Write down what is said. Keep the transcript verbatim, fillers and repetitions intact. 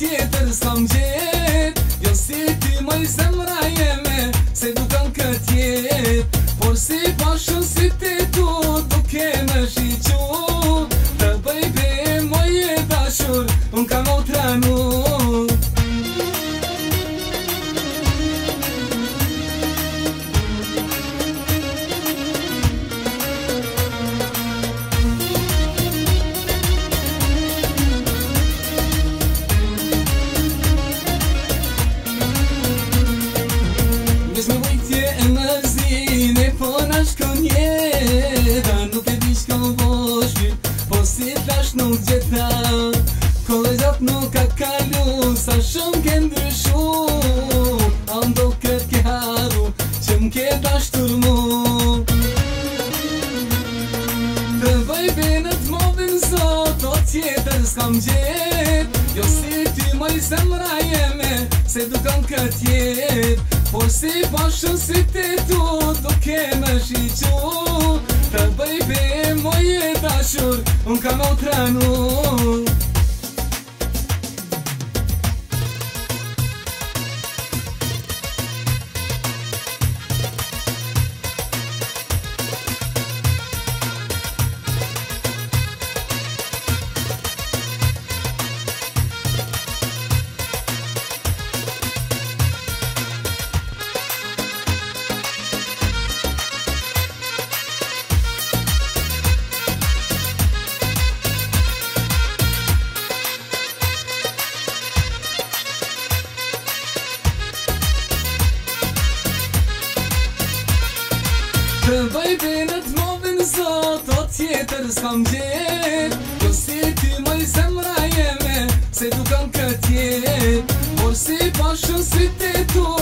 tjetër s'kam gjet. Jo si ty moj zemra jeme, se dukan këtë jet. Por si pashën si ti tu, duke me shiqu. Të bëj be moje dashur, unë kam o tranu. Me vujtje e mërzine, po na shkon jeta. Nuk e di shko voshmi, po si thash nuk gjeta. Kolegjat nuk ka kalu, sa shumë ke ndryshu. A ndo kët ke haru, që m'ke dashtur mu. Të bëj bene t'modhin zot, o tjetër s'kam gjet. Jo si ty moj zemra jeme, se dukan kët jet. Por si pashën si ti tu, duke me shiqu. Të bëj be moje dashur, unë kam o tranu. Të bëj bene t'modhin zot, o tjetër s'kam gjet. Jo si ty moj zemra jeme, se dukan kët jet. Por si pashën si ti tu,